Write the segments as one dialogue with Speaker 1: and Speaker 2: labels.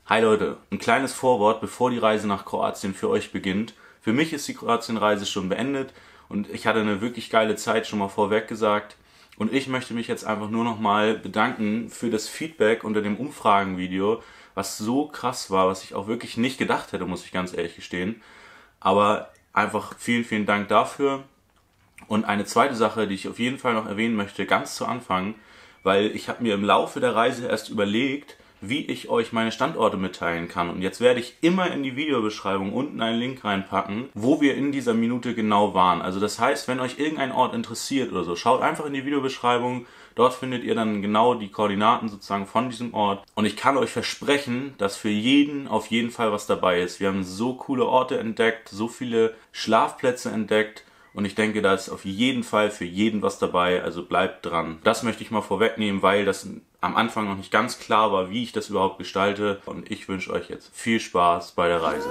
Speaker 1: Hi Leute, ein kleines Vorwort, bevor die Reise nach Kroatien für euch beginnt. Für mich ist die Kroatienreise schon beendet und ich hatte eine wirklich geile Zeit, schon mal vorweg gesagt. Und ich möchte mich jetzt einfach nur nochmal bedanken für das Feedback unter dem Umfragenvideo, was so krass war, was ich auch wirklich nicht gedacht hätte, muss ich ganz ehrlich gestehen. Aber einfach vielen, vielen Dank dafür. Und eine zweite Sache, die ich auf jeden Fall noch erwähnen möchte, ganz zu Anfang, weil ich habe mir im Laufe der Reise erst überlegt, wie ich euch meine Standorte mitteilen kann. Und jetzt werde ich immer in die Videobeschreibung unten einen Link reinpacken, wo wir in dieser Minute genau waren. Also das heißt, wenn euch irgendein Ort interessiert oder so, schaut einfach in die Videobeschreibung. Dort findet ihr dann genau die Koordinaten sozusagen von diesem Ort. Und ich kann euch versprechen, dass für jeden auf jeden Fall was dabei ist. Wir haben so coole Orte entdeckt, so viele Schlafplätze entdeckt. Und ich denke, da ist auf jeden Fall für jeden was dabei, also bleibt dran. Das möchte ich mal vorwegnehmen, weil das am Anfang noch nicht ganz klar war, wie ich das überhaupt gestalte. Und ich wünsche euch jetzt viel Spaß bei der Reise.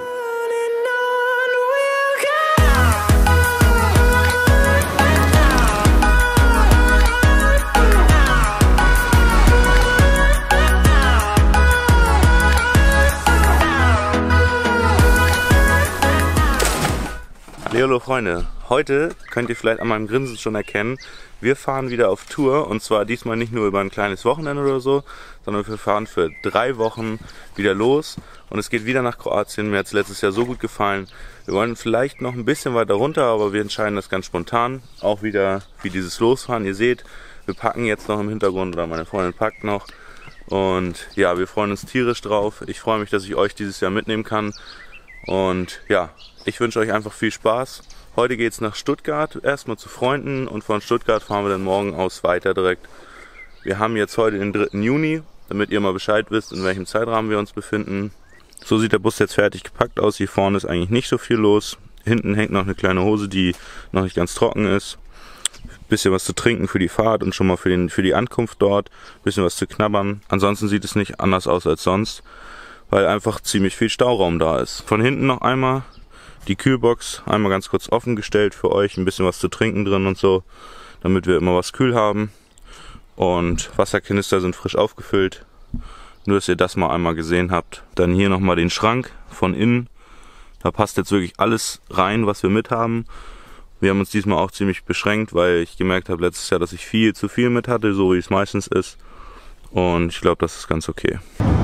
Speaker 1: Hallo Freunde, heute könnt ihr vielleicht an meinem Grinsen schon erkennen, wir fahren wieder auf Tour und zwar diesmal nicht nur über ein kleines Wochenende oder so, sondern wir fahren für 3 Wochen wieder los und es geht wieder nach Kroatien. Mir hat es letztes Jahr so gut gefallen. Wir wollen vielleicht noch ein bisschen weiter runter, aber wir entscheiden das ganz spontan. Auch wieder wie dieses Losfahren. Ihr seht, wir packen jetzt noch im Hintergrund oder meine Freundin packt noch und ja, wir freuen uns tierisch drauf. Ich freue mich, dass ich euch dieses Jahr mitnehmen kann. Und ja, ich wünsche euch einfach viel Spaß. Heute geht es nach Stuttgart, erstmal zu Freunden und von Stuttgart fahren wir dann morgen aus weiter direkt. Wir haben jetzt heute den 3. Juni, damit ihr mal Bescheid wisst, in welchem Zeitrahmen wir uns befinden. So sieht der Bus jetzt fertig gepackt aus. Hier vorne ist eigentlich nicht so viel los. Hinten hängt noch eine kleine Hose, die noch nicht ganz trocken ist. Bisschen was zu trinken für die Fahrt und schon mal für die Ankunft dort. Bisschen was zu knabbern. Ansonsten sieht es nicht anders aus als sonst, weil einfach ziemlich viel Stauraum da ist. Von hinten noch einmal die Kühlbox, einmal ganz kurz offen gestellt für euch, ein bisschen was zu trinken drin und so, damit wir immer was kühl haben. Und Wasserkanister sind frisch aufgefüllt, nur dass ihr das mal einmal gesehen habt. Dann hier nochmal den Schrank von innen, da passt jetzt wirklich alles rein, was wir mit haben. Wir haben uns diesmal auch ziemlich beschränkt, weil ich gemerkt habe letztes Jahr, dass ich viel zu viel mit hatte, so wie es meistens ist. Und ich glaube, das ist ganz okay.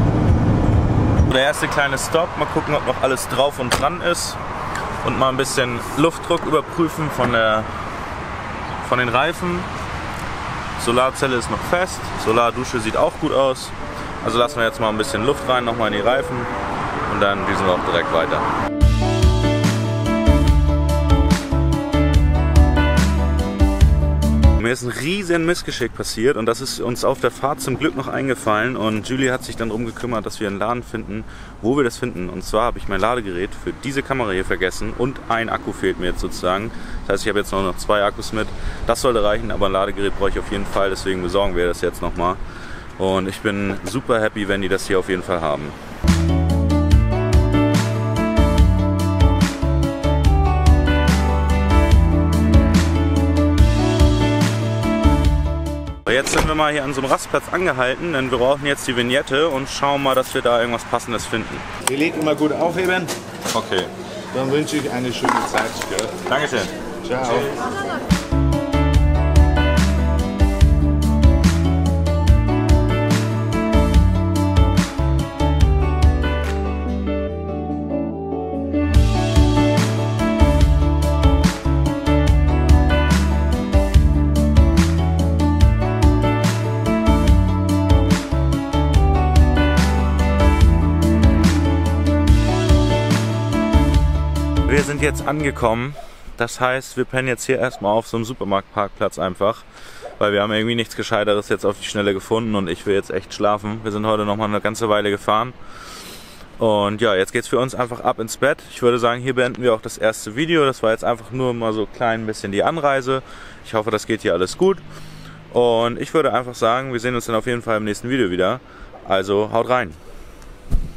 Speaker 1: Der erste kleine Stopp, mal gucken, ob noch alles drauf und dran ist und mal ein bisschen Luftdruck überprüfen von den Reifen. Solarzelle ist noch fest, Solardusche sieht auch gut aus. Also lassen wir jetzt mal ein bisschen Luft rein, nochmal in die Reifen und dann düsen wir auch direkt weiter. Mir ist ein riesen Missgeschick passiert und das ist uns auf der Fahrt zum Glück noch eingefallen und Julie hat sich dann darum gekümmert, dass wir einen Laden finden, wo wir das finden. Und zwar habe ich mein Ladegerät für diese Kamera hier vergessen und ein Akku fehlt mir jetzt sozusagen. Das heißt, ich habe jetzt noch 2 Akkus mit. Das sollte reichen, aber ein Ladegerät brauche ich auf jeden Fall, deswegen besorgen wir das jetzt nochmal. Und ich bin super happy, wenn die das hier auf jeden Fall haben. Jetzt sind wir mal hier an so einem Rastplatz angehalten, denn wir brauchen jetzt die Vignette und schauen mal, dass wir da irgendwas Passendes finden.
Speaker 2: Ihr legt immer gut aufheben.
Speaker 1: Okay.
Speaker 2: Dann wünsche ich eine schöne Zeit. Gell?
Speaker 1: Dankeschön.
Speaker 2: Ciao.
Speaker 1: Wir sind jetzt angekommen, das heißt, wir pennen jetzt hier erstmal auf so einem Supermarktparkplatz einfach, weil wir haben irgendwie nichts Gescheiteres jetzt auf die Schnelle gefunden und ich will jetzt echt schlafen. Wir sind heute noch mal eine ganze Weile gefahren und ja, jetzt geht's für uns einfach ab ins Bett. Ich würde sagen, hier beenden wir auch das erste Video. Das war jetzt einfach nur mal so klein bisschen die Anreise. Ich hoffe, das geht hier alles gut und ich würde einfach sagen, wir sehen uns dann auf jeden Fall im nächsten Video wieder. Also haut rein!